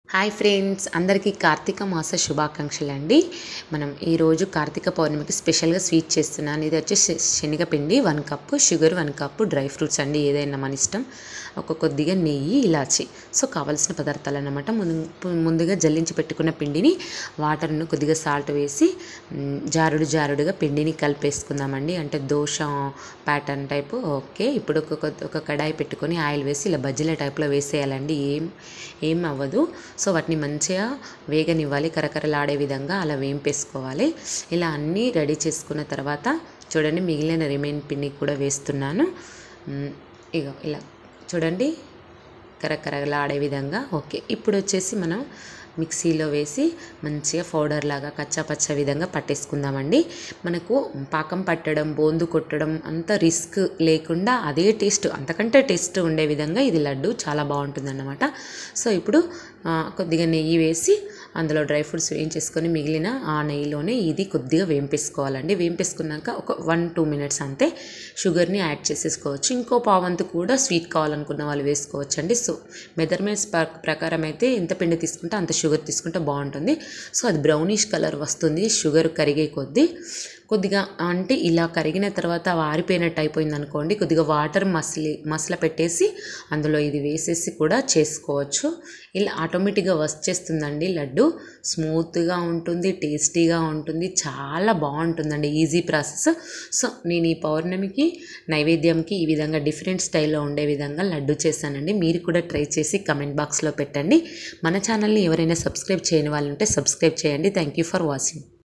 Hi friends, అందరికీ కార్తీక మాస శుభాకాంక్షలు అండి. మనం ఈరోజు కార్తీక పౌర్ణమికి స్పెషల్గా స్వీట్ చేస్తున్నాను. ఇది వచ్చేసి శనగపిండి 1 cup, sugar 1 cup, dry fruits అండి, ఏదైనా మన ఇష్టం, కొద్దిగా నెయ్యి, ఇలాచి. సో కావాల్సిన పదార్థాలు అన్నమాట. ముందుగా జల్లించి పెట్టుకున్న పిండిని వాటర్ను కొద్దిగా సాల్ట్ వేసి జారుడుగా పిండిని కలిపేసుకుందామండి. అంటే దోశ ప్యాటర్న్ టైపు. ఓకే, ఇప్పుడు ఒక కడాయి పెట్టుకొని ఆయిల్ వేసి ఇలా బజ్జీల టైప్లో వేసేయాలండి. ఏం అవ్వదు. సో వాటిని మంచిగా వేగనివ్వాలి, కరకరలాడే విధంగా అలా వేంపేసుకోవాలి. ఇలా అన్నీ రెడీ చేసుకున్న తర్వాత చూడండి, మిగిలిన రిమైన్ పిండి కూడా వేస్తున్నాను. ఇగో ఇలా చూడండి, కరకరలాడే విధంగా. ఓకే, ఇప్పుడు వచ్చేసి మనం మిక్సీలో వేసి మంచిగా పౌడర్ లాగా కచ్చాపచ్చ విధంగా పట్టేసుకుందామండి. మనకు పాకం పట్టడం, బోందు కొట్టడం అంత రిస్క్ లేకుండా అదే టేస్ట్, అంతకంటే టేస్ట్ ఉండే విధంగా ఇది లడ్డు చాలా బాగుంటుందన్నమాట. సో ఇప్పుడు కొద్దిగా నెయ్యి వేసి అందులో డ్రై ఫ్రూట్స్ వేయించేసుకొని మిగిలిన ఆ నెయ్యిలోనే ఇది కొద్దిగా వేంపేసుకోవాలండి. వేంపేసుకున్నాక ఒక 1-2 మినిట్స్ అంతే షుగర్ని యాడ్ చేసేసుకోవచ్చు. ఇంకో పావంతు కూడా స్వీట్ కావాలనుకున్న వాళ్ళు వేసుకోవచ్చండి. సో మెజర్మెంట్స్ ప్రకారం అయితే ఎంత పిండి తీసుకుంటే అంత షుగర్ తీసుకుంటే బాగుంటుంది. సో అది బ్రౌనిష్ కలర్ వస్తుంది షుగర్ కరిగే కొద్దిగా. అంటే ఇలా కరిగిన తర్వాత ఆరిపోయినట్టు అయిపోయింది అనుకోండి, కొద్దిగా వాటర్ మసల పెట్టేసి అందులో ఇది వేసేసి కూడా చేసుకోవచ్చు. ఇలా ఆటోమేటిక్గా వచ్చేస్తుందండి లడ్డు. స్మూత్గా ఉంటుంది, టేస్టీగా ఉంటుంది, చాలా బాగుంటుందండి. Easy process. సో నేను ఈ పౌర్ణమికి నైవేద్యంకి ఈ విధంగా డిఫరెంట్ స్టైల్లో ఉండే విధంగా లడ్డు చేశానండి. మీరు కూడా ట్రై చేసి కమెంట్ బాక్స్లో పెట్టండి. మన ఛానల్ని ఎవరైనా సబ్స్క్రైబ్ చేయని వాళ్ళు ఉంటే సబ్స్క్రైబ్ చేయండి. Thank you for watching.